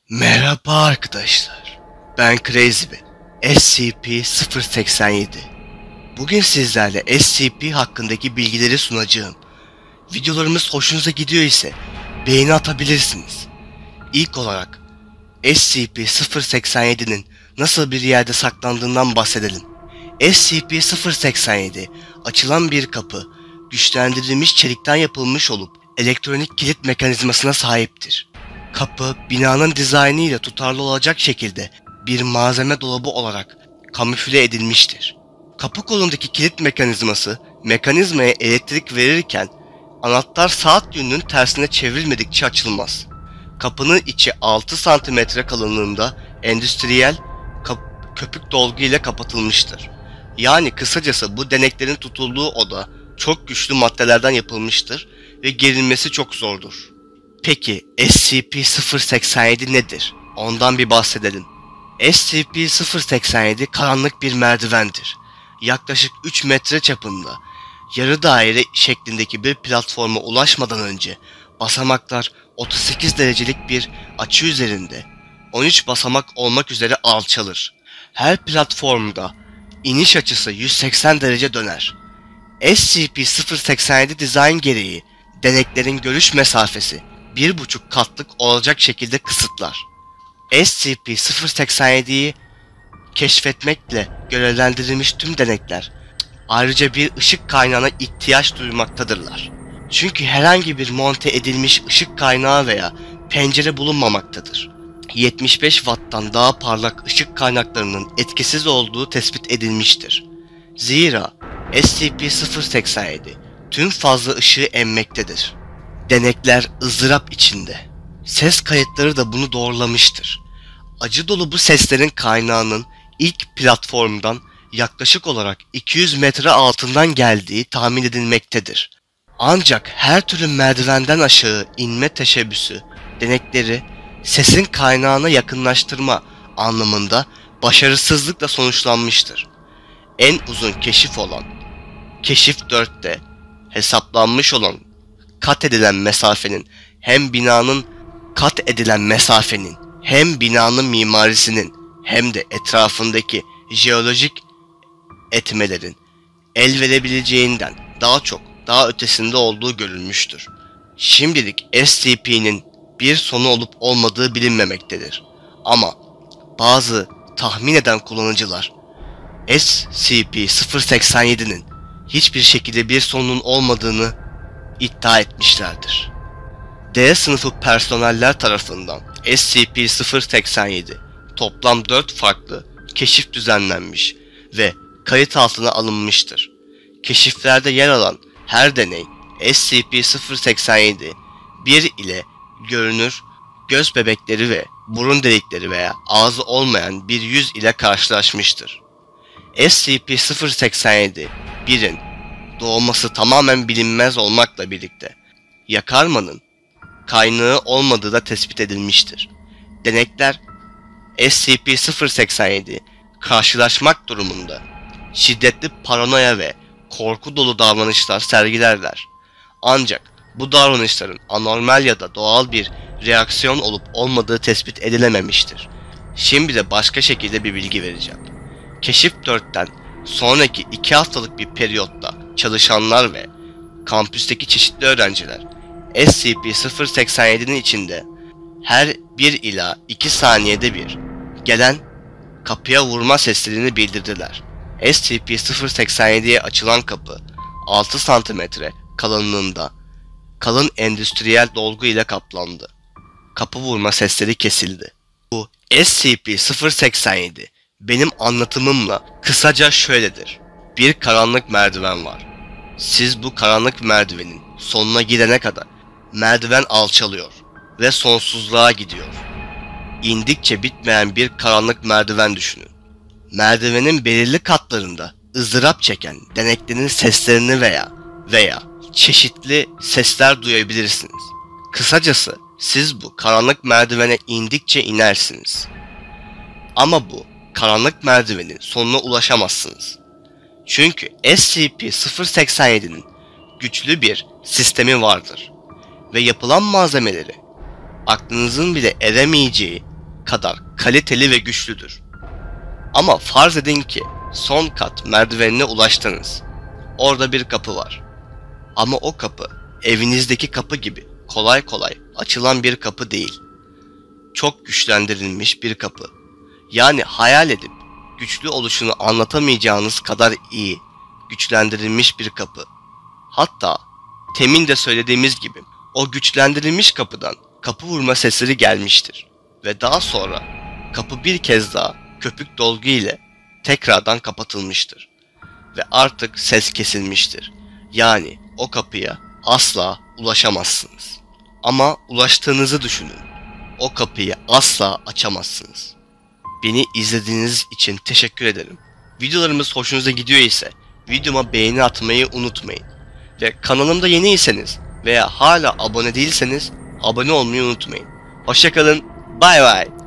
Merhaba arkadaşlar. Ben Crazyman. SCP-087. Bugün sizlerle SCP hakkındaki bilgileri sunacağım. Videolarımız hoşunuza gidiyor ise beğeni atabilirsiniz. İlk olarak SCP-087'nin nasıl bir yerde saklandığından bahsedelim. SCP-087 açılan bir kapı, güçlendirilmiş çelikten yapılmış olup elektronik kilit mekanizmasına sahiptir. Kapı, binanın dizaynıyla tutarlı olacak şekilde bir malzeme dolabı olarak kamufle edilmiştir. Kapı kolundaki kilit mekanizması, mekanizmaya elektrik verirken anahtar saat yönünün tersine çevrilmedikçe açılmaz. Kapının içi 6 santimetre kalınlığında endüstriyel köpük dolgu ile kapatılmıştır. Yani kısacası bu deneklerin tutulduğu oda çok güçlü maddelerden yapılmıştır ve gerilmesi çok zordur. Peki SCP-087 nedir? Ondan bir bahsedelim. SCP-087 karanlık bir merdivendir. Yaklaşık 3 metre çapında, yarı daire şeklindeki bir platforma ulaşmadan önce basamaklar 38 derecelik bir açı üzerinde 13 basamak olmak üzere alçalır. Her platformda iniş açısı 180 derece döner. SCP-087 dizayn gereği deneklerin görüş mesafesi 1,5 katlık olacak şekilde kısıtlar. SCP-087'yi keşfetmekle görevlendirilmiş tüm denekler ayrıca bir ışık kaynağına ihtiyaç duymaktadırlar. Çünkü herhangi bir monte edilmiş ışık kaynağı veya pencere bulunmamaktadır. 75 watttan daha parlak ışık kaynaklarının etkisiz olduğu tespit edilmiştir. Zira SCP-087 tüm fazla ışığı emmektedir. Denekler ızdırap içinde. Ses kayıtları da bunu doğrulamıştır. Acı dolu bu seslerin kaynağının ilk platformdan yaklaşık olarak 200 metre altından geldiği tahmin edilmektedir. Ancak her türlü merdivenden aşağı inme teşebbüsü denekleri sesin kaynağına yakınlaştırma anlamında başarısızlıkla sonuçlanmıştır. En uzun keşif olan Keşif 4'te hesaplanmış olan kat edilen mesafenin hem binanın mimarisinin hem de etrafındaki jeolojik etmelerin el verebileceğinden daha ötesinde olduğu görülmüştür. Şimdilik SCP'nin bir sonu olup olmadığı bilinmemektedir. Ama bazı tahmin eden kullanıcılar SCP-087'nin hiçbir şekilde bir sonunun olmadığını iddia etmişlerdir. D sınıfı personeller tarafından SCP-087 toplam 4 farklı keşif düzenlenmiş ve kayıt altına alınmıştır. Keşiflerde yer alan her deney SCP-087 1 ile görünür göz bebekleri ve burun delikleri veya ağzı olmayan bir yüz ile karşılaşmıştır. SCP-087 1'in doğması tamamen bilinmez olmakla birlikte yakarmanın kaynağı olmadığı da tespit edilmiştir. Denekler SCP-087 karşılaşmak durumunda şiddetli paranoya ve korku dolu davranışlar sergilerler. Ancak bu davranışların anormal ya da doğal bir reaksiyon olup olmadığı tespit edilememiştir. Şimdi de başka şekilde bir bilgi vereceğim. Keşif 4'ten sonraki 2 haftalık bir periyotta çalışanlar ve kampüsteki çeşitli öğrenciler SCP-087'nin içinde her 1 ila 2 saniyede bir gelen kapıya vurma seslerini bildirdiler. SCP-087'ye açılan kapı 6 santimetre kalınlığında kalın endüstriyel dolgu ile kaplandı. Kapı vurma sesleri kesildi. Bu SCP-087 benim anlatımımla kısaca şöyledir. Bir karanlık merdiven var. Siz bu karanlık merdivenin sonuna gidene kadar merdiven alçalıyor ve sonsuzluğa gidiyor. İndikçe bitmeyen bir karanlık merdiven düşünün. Merdivenin belirli katlarında ızdırap çeken deneklerin seslerini veya çeşitli sesler duyabilirsiniz. Kısacası siz bu karanlık merdivene indikçe inersiniz. Ama bu karanlık merdivenin sonuna ulaşamazsınız. Çünkü SCP-087'nin güçlü bir sistemi vardır ve yapılan malzemeleri aklınızın bile eremeyeceği kadar kaliteli ve güçlüdür. Ama farz edin ki son kat merdivenine ulaştınız. Orada bir kapı var. Ama o kapı evinizdeki kapı gibi kolay kolay açılan bir kapı değil. Çok güçlendirilmiş bir kapı. Yani hayal edip güçlü oluşunu anlatamayacağınız kadar iyi, güçlendirilmiş bir kapı. Hatta temin de söylediğimiz gibi o güçlendirilmiş kapıdan kapı vurma sesleri gelmiştir. Ve daha sonra kapı bir kez daha köpük dolgu ile tekrardan kapatılmıştır. Ve artık ses kesilmiştir. Yani o kapıya asla ulaşamazsınız. Ama ulaştığınızı düşünün. O kapıyı asla açamazsınız. Beni izlediğiniz için teşekkür ederim. Videolarımız hoşunuza gidiyor ise videoma beğeni atmayı unutmayın. Ve kanalımda yeniyseniz veya hala abone değilseniz abone olmayı unutmayın. Hoşça kalın. Bay bay.